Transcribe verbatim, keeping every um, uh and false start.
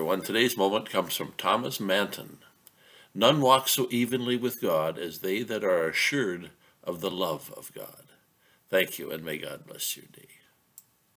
everyone. Today's moment comes from Thomas Manton. None walk so evenly with God as they that are assured of the love of God. Thank you, and may God bless your day.